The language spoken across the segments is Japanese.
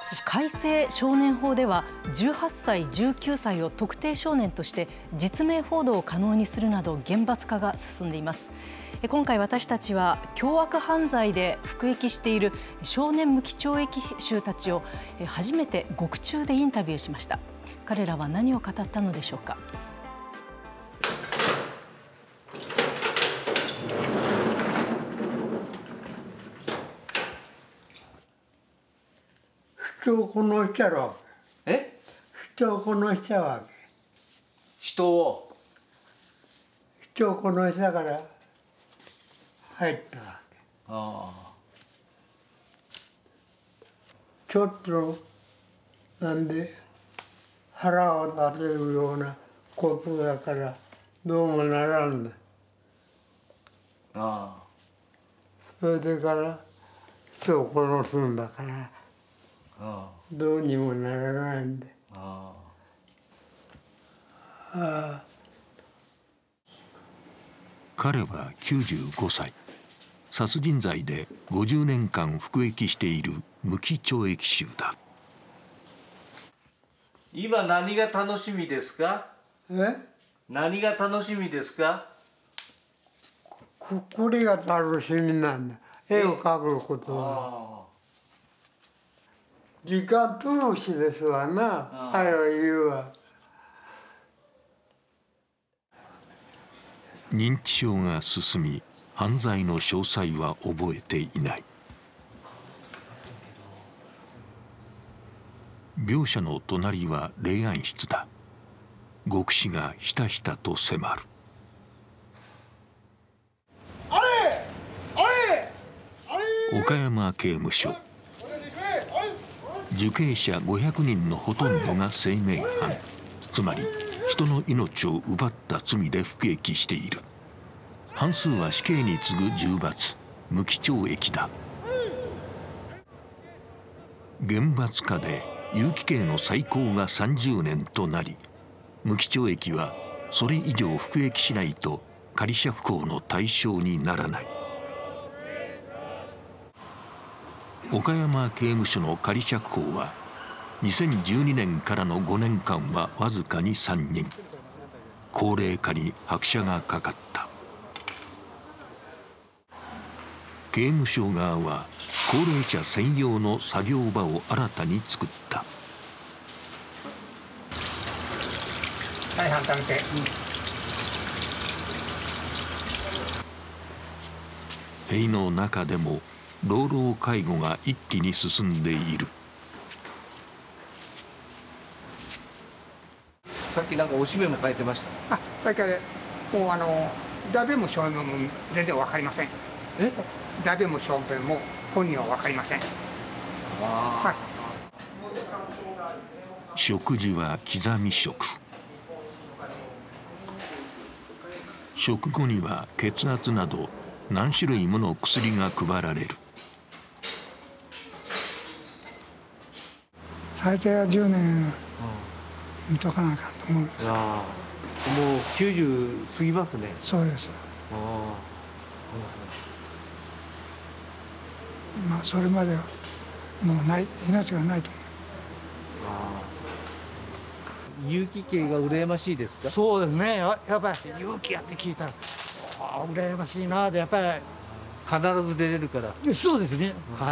改正少年法では18歳、19歳を特定少年として実名報道を可能にするなど厳罰化が進んでいます。今回私たちは凶悪犯罪で服役している少年無期懲役囚たちを初めて獄中でインタビューしました。彼らは何を語ったのでしょうか。 人を殺したわけ。 え？ 人を殺したわけ。 人を殺したから入ったわけ。 ああ。 ちょっとなんで腹を立てるようなことだからどうもならんだ。 ああ。 それでから人を殺すんだから。どうにもならないんで。 彼は95歳。殺人罪で50年間服役している無期懲役囚だ。 今何が楽しみですか？何が楽しみですか？ これが楽しみなんだ。絵を描くことは。時間通しですわな、あれは言うわ。 認知症が進み、犯罪の詳細は覚えていない。病者の隣は霊安室だ。獄死がひたひたと迫る。岡山刑務所。受刑者500人のほとんどが生命犯、つまり人の命を奪った罪で服役している。半数は死刑に次ぐ重罰、無期懲役だ。厳罰化で有期刑の最高が30年となり、無期懲役はそれ以上服役しないと仮釈放の対象にならない。岡山刑務所の仮釈放は2012年からの5年間はわずかに3人。高齢化に拍車がかかった。刑務所側は高齢者専用の作業場を新たに作った。 はい、半玉手。 塀の中でも老老介護が一気に進んでいる。 さっきなんかおしめも変えてました。 それからもうダベも証明も全然わかりません。ダベも証明も本人はわかりません。 食事は刻み食。食後には血圧など何種類もの薬が配られる。 最低は10年見とかなあかんと思う。 もう90過ぎますね。 そうです。まあそれまではもうない、命がないと思う。有期刑が羨ましいですか？ そうですね。やっぱり有期やって聞いたら羨ましいなで、やっぱり必ず出れるから。 そうですね。はい。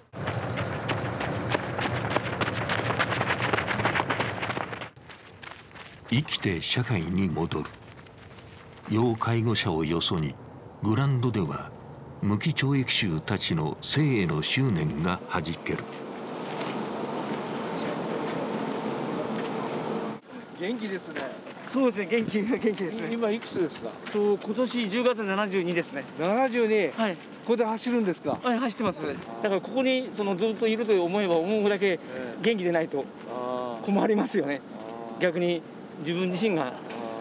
生きて社会に戻る。要介護者をよそにグラウンドでは無期懲役囚たちの生への執念がはじける。 元気ですね。 そうですね、元気ですね。 今いくつですか？ 今年10月72ですね。 72。 はい。 ここで走るんですか？ はい、走ってます。だからここにずっといると思えば思うだけ元気でないと困りますよね。逆に自分自身が。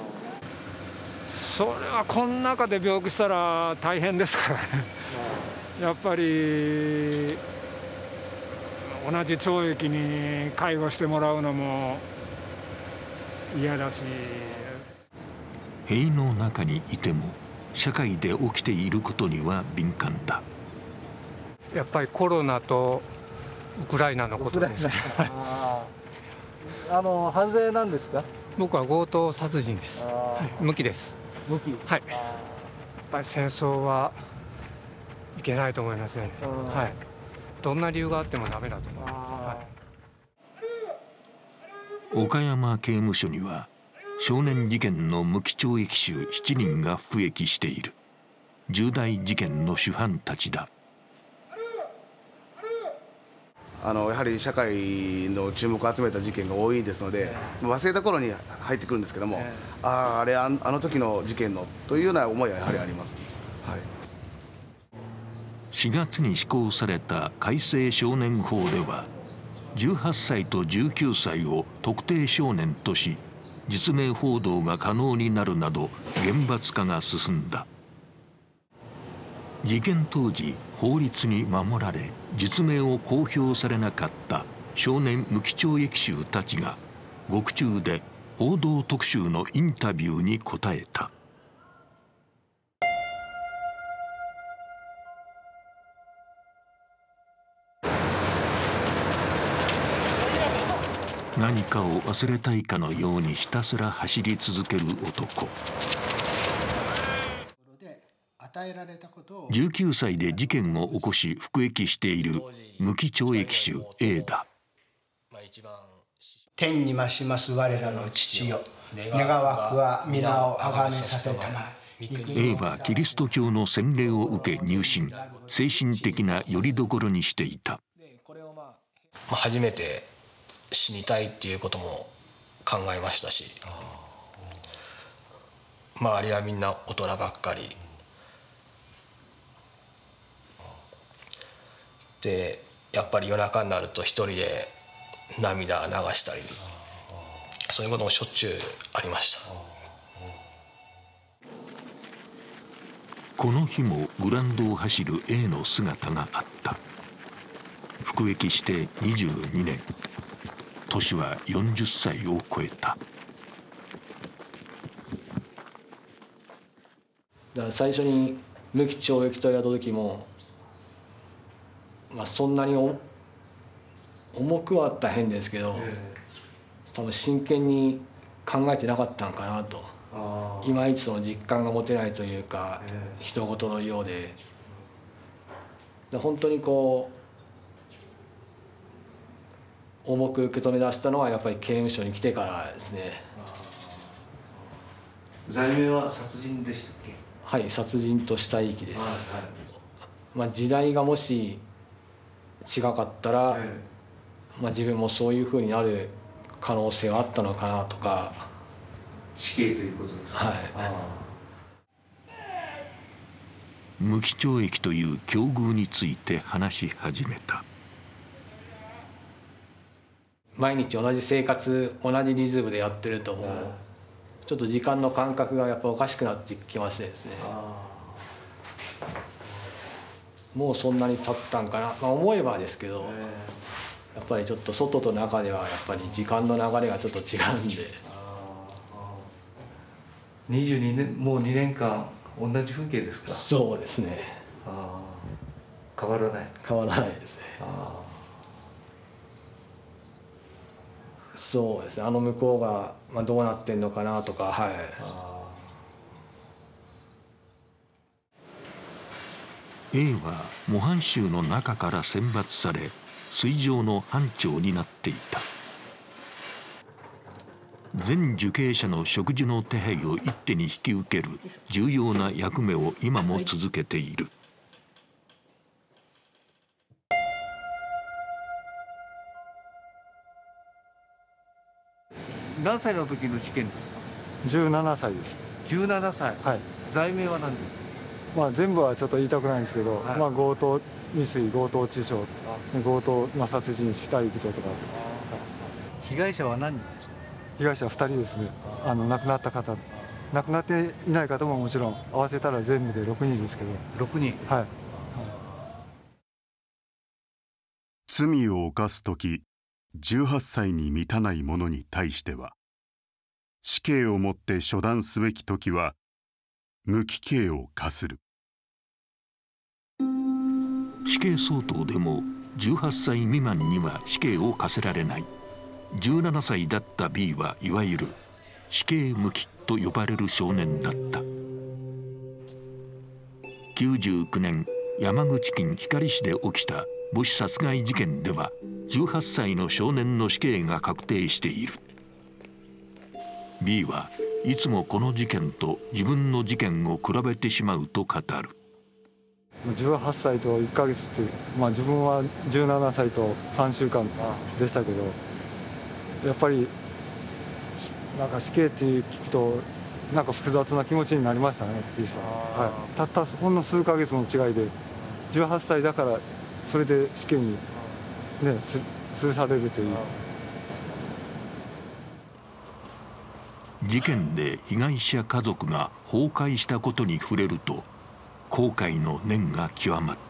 それはこの中で病気したら大変ですからね。やっぱり同じ懲役に介護してもらうのも嫌だし。 塀の中にいても社会で起きていることには敏感だ。 やっぱりコロナとウクライナのことですね。 犯罪なんですか？ 僕は強盗殺人です。無期です。 無期。 はい。やっぱり戦争はいけないと思いますね。はい。どんな理由があってもダメだと思います。はい、 岡山刑務所には少年事件の無期懲役囚7人が服役している。重大事件の主犯たちだ。 やはり社会の注目を集めた事件が多いですので、忘れた頃に入ってくるんですけども、あの時の事件のというような思いはやはりあります。はい、 4月に施行された改正少年法では、18歳と19歳を特定少年とし、実名報道が可能になるなど厳罰化が進んだ。事件当時、法律に守られ実名を公表されなかった少年無期懲役囚たちが獄中で報道特集のインタビューに答えた。何かを忘れたいかのようにひたすら走り続ける男。19歳で事件を起こし服役している無期懲役囚 A だ。 天に増します我らの父よ、願わくは皆をあがめさせたま。 A はキリスト教の洗礼を受け入信、精神的な拠り所にしていた。 初めて死にたいっていうことも考えましたし、周りはみんな大人ばっかりで、やっぱり夜中になると一人で涙流したり、そういうこともしょっちゅうありました。 この日もグラウンドを走る A の姿があった。服役して22年、年は40歳を超えた。 だから最初に無期懲役と言われた時も、そんなに重くはあったら変ですけど、多分真剣に考えてなかったんかなと。いまいちその実感が持てないというか、人事のようで、本当にこう重く受け止め出したのはやっぱり刑務所に来てからですね。 罪名は殺人でしたっけ？ はい、殺人と死体遺棄です。時代がもし違かったら、自分もそういうふうになる可能性はあったのかなとか。 死刑ということですか？ はい。 無期懲役という境遇について話し始めた。 毎日同じ生活、同じリズムでやってるともうちょっと時間の感覚がやっぱおかしくなってきましてですね。もうそんなに経ったんかな、思えばですけど、やっぱりちょっと外と中ではやっぱり時間の流れがちょっと違うんで。 22年、もう2年間同じ風景ですか？ そうですね。 変わらない。 変わらないですね。そうですね。向こうがどうなってんのかなとか、はい。 A は模範囚の中から選抜され、水上の班長になっていた。全受刑者の食事の手配を一手に引き受ける重要な役目を今も続けている。 何歳の時の事件ですか ？17歳です。 17歳。 はい。 罪名は何ですか？ 全部はちょっと言いたくないんですけど、強盗未遂、強盗致傷、強盗、殺人、死体遺棄とか。 被害者は何人ですか？ 被害者は2人ですね。亡くなった方、亡くなっていない方ももちろん合わせたら全部で6人ですけど。 6人。 はい。 罪を犯すとき、18歳に満たない者に対しては、死刑をもって処断すべきときは無期刑を科する。 死刑相当でも 18歳未満には死刑を課せられない。17歳だった B はいわゆる死刑無期と呼ばれる少年だった。99年、山口県光市で起きた母子殺害事件では18歳の少年の死刑が確定している。B はいつもこの事件と自分の事件を比べてしまうと語る。 18歳と1ヶ月って、自分は17歳と3週間でしたけど、やっぱりなんか死刑って聞くとなんか複雑な気持ちになりましたね、実際。たったほんの数ヶ月の違いで、18歳だからそれで死刑に、通されるという。 事件で被害者家族が崩壊したことに触れると後悔の念が極まった。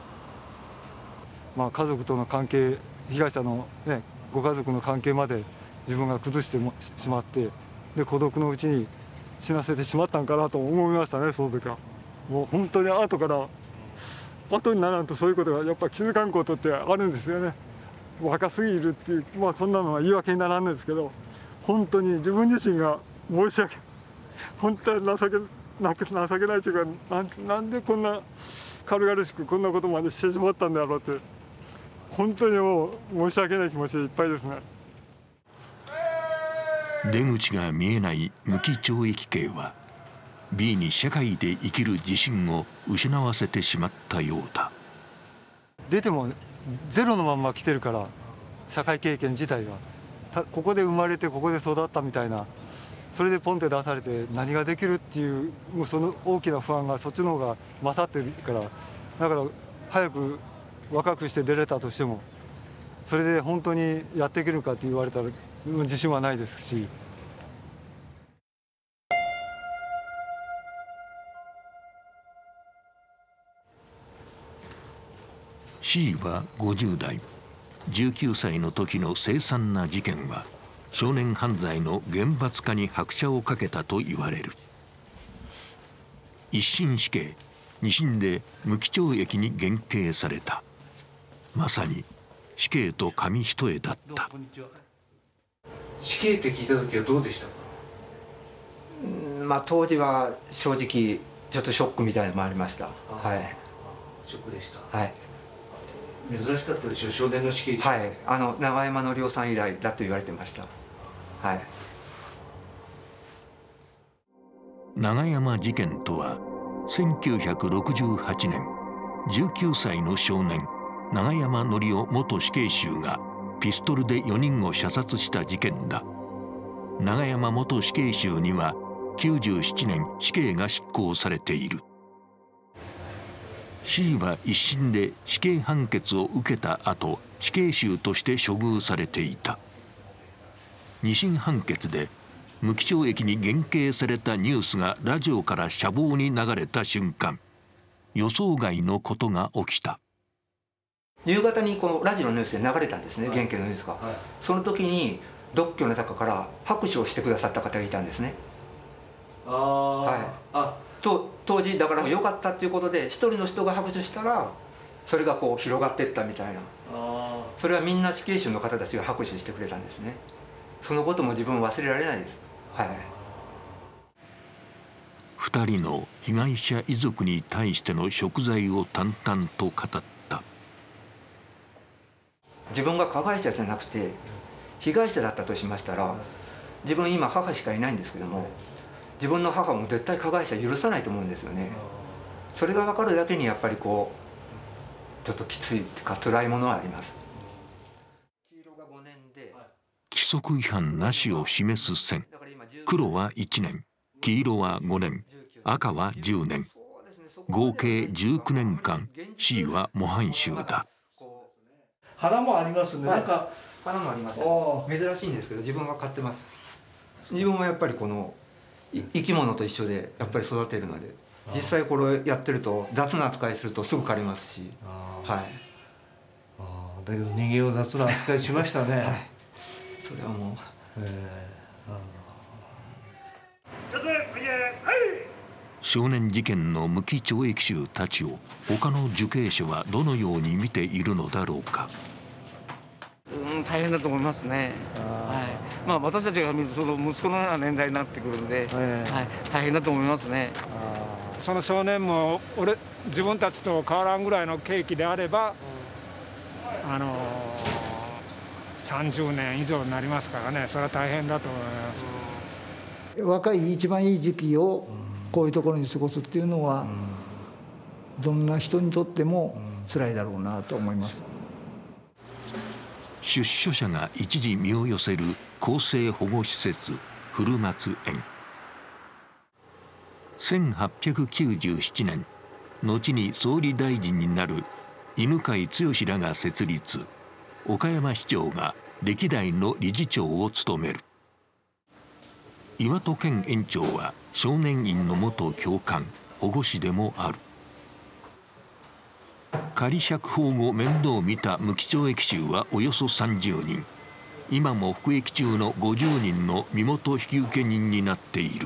家族との関係、被害者の、ご家族の関係まで自分が崩してしまって、で孤独のうちに死なせてしまったんかなと思いましたね、その時は。もう本当に後にならんとそういうことがやっぱり気づかんことってあるんですよね。若すぎるっていう、そんなのは言い訳にならんですけど、本当に自分自身が申し訳ない、本当に情けないというか、なんでこんな軽々しくこんなことまでしてしまったんだろうって、本当にもう申し訳ない気持ちでいっぱいですね。 出口が見えない無期懲役刑は B に社会で生きる自信を失わせてしまったようだ。 出てもゼロのまんま来てるから、社会経験自体がここで生まれてここで育ったみたいな、それでポンって出されて何ができるっていう、もうその大きな不安がそっちの方が勝ってるから、だから早く若くして出れたとしても、それで本当にやっていけるかって言われたら自信はないですし。 C は50代、19歳の時の凄惨な事件は少年犯罪の厳罰化に拍車をかけたと言われる。一審死刑、二審で無期懲役に減刑された。まさに死刑と紙一重だった。 死刑って聞いた時はどうでしたか？ 当時は正直ちょっとショックみたいなのもありました。 ショックでした。 はい。 珍しかったでしょ、少年の死刑。 はい、永山則夫さん以来だと言われてました。はい。 永山事件とは1968年、19歳の少年永山則夫元死刑囚がピストルで4人を射殺した事件だ。永山元死刑囚には97年死刑が執行されている。C は一審で死刑判決を受けた後、死刑囚として処遇されていた。二審判決で無期懲役に減刑されたニュースがラジオから舎房に流れた瞬間、予想外のことが起きた。 夕方にこのラジオのニュースで流れたんですね、減刑のニュースが。その時に独居の中から拍手をしてくださった方がいたんですね。当時だから良かったっていうことで、一人の人が拍手したらそれがこう広がっていったみたいな。それはみんな死刑囚の方たちが拍手してくれたんですね。そのことも自分忘れられないです。 2人の被害者遺族に対しての贖罪を淡々と語った。 自分が加害者じゃなくて被害者だったとしましたら、自分今母しかいないんですけども、自分の母も絶対加害者許さないと思うんですよね。それが分かるだけにやっぱりこうちょっときついとか辛いものはあります。 規則違反なしを示す線。黒は1年、黄色は5年、赤は10年。合計19年間、C は模範囚だ。 花もありますね。 花もあります。珍しいんですけど、自分は飼ってます。自分もやっぱりこの生き物と一緒でやっぱり育てるので、実際これやってると雑な扱いするとすぐ狩りますし。だけど人間を雑な扱いしましたね。 それはもう。 少年事件の無期懲役囚たちを他の受刑者はどのように見ているのだろうか。 大変だと思いますね。私たちが見るとその息子のような年代になってくるので、大変だと思いますね。 その少年も自分たちと変わらんぐらいの刑期であれば、30年以上になりますからね、それは大変だと思います。 若い一番いい時期をこういうところに過ごすっていうのは、どんな人にとっても辛いだろうなと思います。 出所者が一時身を寄せる更生保護施設古松園。1897年、後に総理大臣になる犬養毅らが設立、岡山市長が歴代の理事長を務める。岩戸健園長は少年院の元教官、保護司でもある。仮釈放後面倒を見た無期懲役囚はおよそ30人。今も服役中の50人の身元引受人になっている。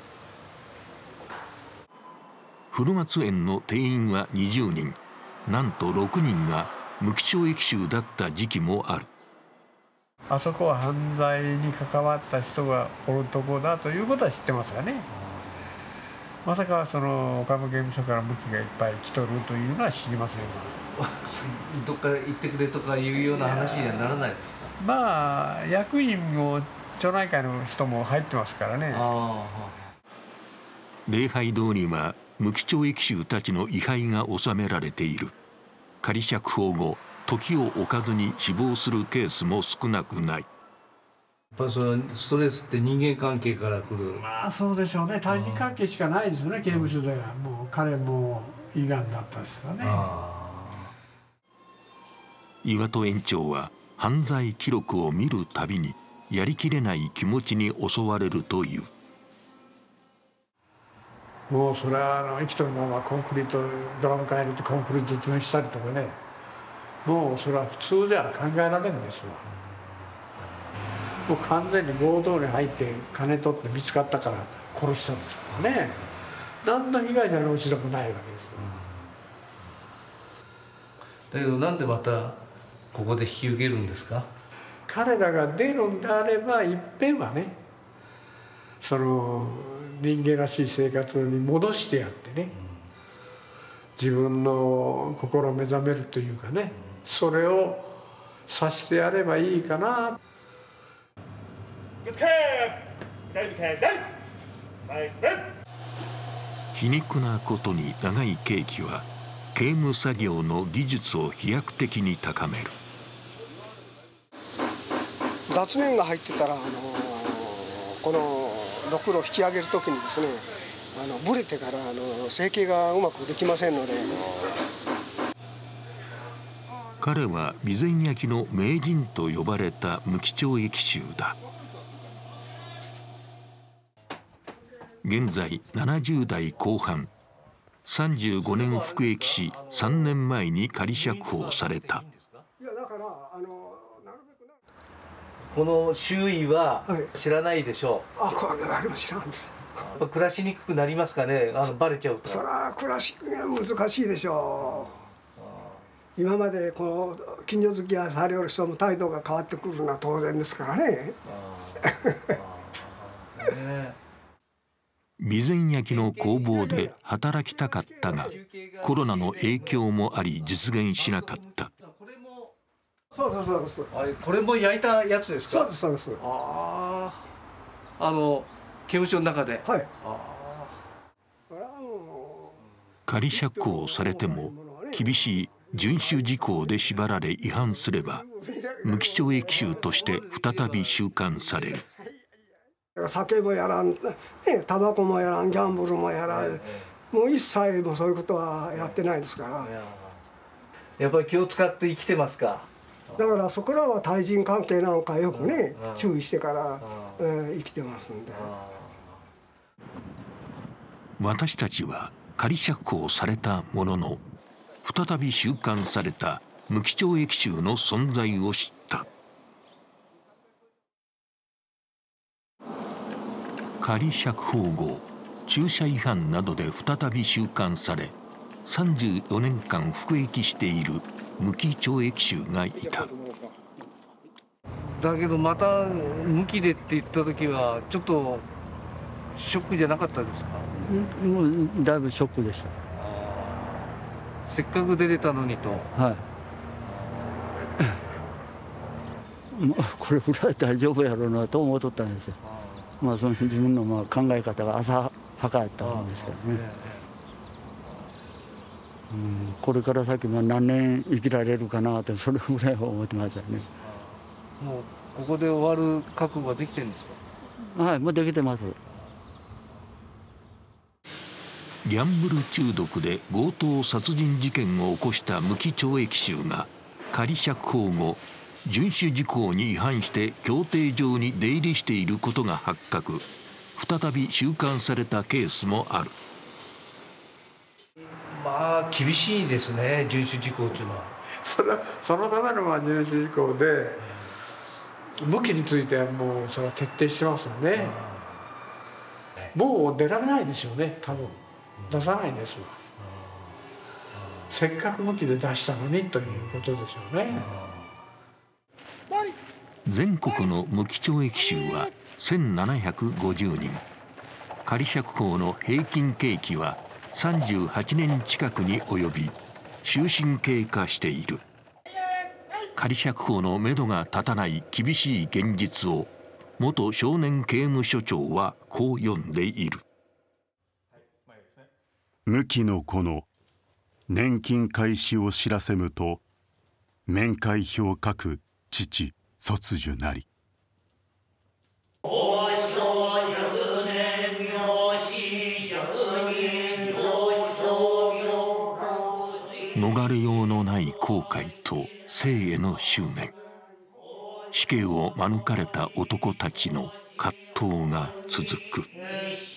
古松園の定員は20人。なんと6人が無期懲役囚だった時期もある。 あそこは犯罪に関わった人がおるとこだということは知ってますよね。まさかその岡山刑務所から無期がいっぱい来とるというのは知りませんがどっか行ってくれとかいうような話にはならないですか。 まあ役員も町内会の人も入ってますからね。 礼拝堂には無期懲役囚たちの位牌が収められている。仮釈放後、時を置かずに死亡するケースも少なくない。 やっぱそのストレスって人間関係から来る。 まあそうでしょうね。対人関係しかないですよね、刑務所では。もう彼も胃がんだったですよね。 岩戸園長は犯罪記録を見るたびにやりきれない気持ちに襲われるという。 もうそれは生きとるままコンクリートドラム缶入れてコンクリート詰めしたりとかね、もうそれは普通では考えられるんですよ。もう完全に強盗に入って金取って見つかったから殺したんですからね。何の被害者のうちでもないわけですよ。 だけどなんでまたここで引き受けるんですか。 彼らが出るんであればいっぺんはね、その人間らしい生活に戻してやってね、自分の心目覚めるというかね、それをさしてやればいいかな。 皮肉なことに長い刑期は刑務作業の技術を飛躍的に高める。 雑念が入ってたらこのろくろを引き上げるときにですね、ブレてから成形がうまくできませんので。 彼は備前焼の名人と呼ばれた無期懲役囚だ。現在70代後半、35年服役し3年前に仮釈放された。 この周囲は知らないでしょう。 これ誰も知らんです。 やっぱ暮らしにくくなりますかね、バレちゃうと。 そりゃ暮らしが難しいでしょう。今までこの近所付き合いされる人も態度が変わってくるのは当然ですからね。 備前焼の工房で働きたかったが、コロナの影響もあり実現しなかった。 そうです。 これも焼いたやつですか。 そうです。 刑務所の中で。 はい。 仮釈放されても厳しい遵守事項で縛られ違反すれば無期懲役囚として再び収監される。 酒もやらん、タバコもやらん、ギャンブルもやらん、もう一切もそういうことはやってないですから。 やっぱり気を使って生きてますか。 だからそこらは対人関係なんかよくね、注意してから生きてますんで。 私たちは仮釈放されたものの再び収監された無期懲役囚の存在を知った。仮釈放後、 駐車違反などで再び収監され、34年間服役している無期懲役囚がいた。 だけどまた無期でって言った時はちょっとショックじゃなかったですか？ もうだいぶショックでした。 せっかく出れたのにと。 はい。これぐらい大丈夫やろうなと思っとったんですよ。まあその自分の考え方が浅はかやったんですけどね。これから先何年生きられるかなってそれぐらいは思ってましたね。 もうここで終わる覚悟はできてるんですか？ はい、もうできてます。 ギャンブル中毒で強盗殺人事件を起こした無期懲役囚が仮釈放後、遵守事項に違反して競艇場に出入りしていることが発覚、再び収監されたケースもある。 まあ厳しいですね、遵守事項というのは。 そのための遵守事項で、無期についてはもうそれは徹底してますよね。もう出られないでしょうね、多分出さないですわ。せっかく無期で出したのにということでしょうね。 全国の無期懲役囚は1750人。仮釈放の平均刑期は38年近くに及び、終身刑化している。仮釈放のめどが立たない厳しい現実を元少年刑務所長はこう読んでいる。 無期の子の年金開始を知らせむと、面会表書く父卒樹なり。 逃れようのない後悔と生への執念。死刑を免れた男たちの葛藤が続く。